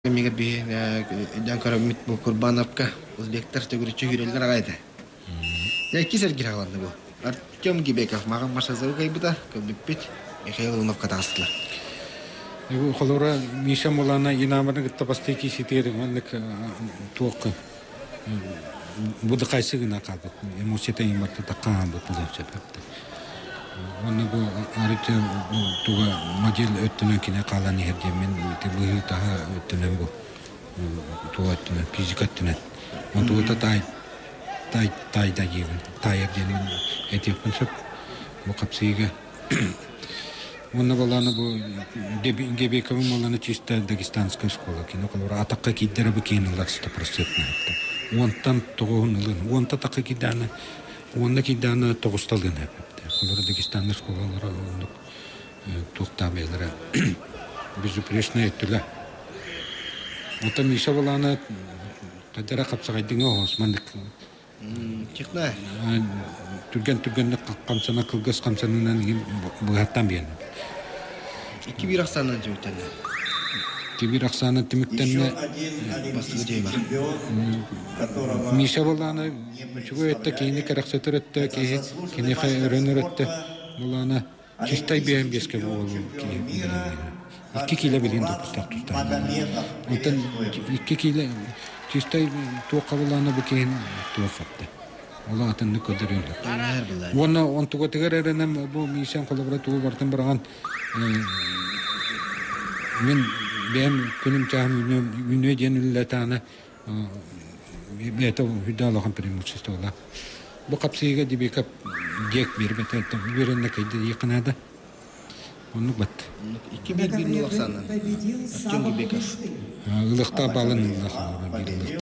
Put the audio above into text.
Мега би Жанкара мит бу Курбановка Узбектар төгүрүчү хүрелдер агайда. Я кисер гираланды бу. Артем Гибеков маган машазау кайбыта көбүппит Михаил Уновка тагыстылар. Бу холора Миша Мулана инаманы гытта бастыки ситер маннык туок. Бу да кайсы гына калды. Эмоцияда имарта таккан бу пулача. Оны бу арыта туга модель өттөнөн кине калан ердемен бу таа өттөнөн бу туаттын физикаттын. Он туга тай да гивен. Тай ердемен этипнсып бу капсыйга. Оны баланы бу Гебековым баланы чисто дагестанская школа кино колора атакка киддер бу кинолар 100% нәпте. Онтан тогонлын, онта такка киданы, онда киданы тогусталган нәпте. Колора дагестанская школалары онда туктабелер. Безупречный этүле. Ота Миша баланы кадера капсагайдыңа Османдык. Чыкна. Түрген камсана кылгыс камсанынан бугаттан бен. Iki bir aksana jöyten. Кибир аксаны тимиктенне Бастыгы жай бар. Миша баланы чуга этте кейни караксатыр этте кейни хайрыныр этте баланы чистай бен беске болу кейни. 2 кило билин допустак тустан. Онтан 2 кило чистай тока баланы бу кейни тофатты. Ола атын көдөрүн. Оны он туга тегереренем бу Мишан коллаборатуу бартын барган мен күнүм чам үнө денилетаны бето видалахан преимуществола. Бу капсыйга дибекап дек бербет беренне кайда якынада. Оны бат. 2-1 аksana. Артем Гибеков. Ылыкта балын ылыхан.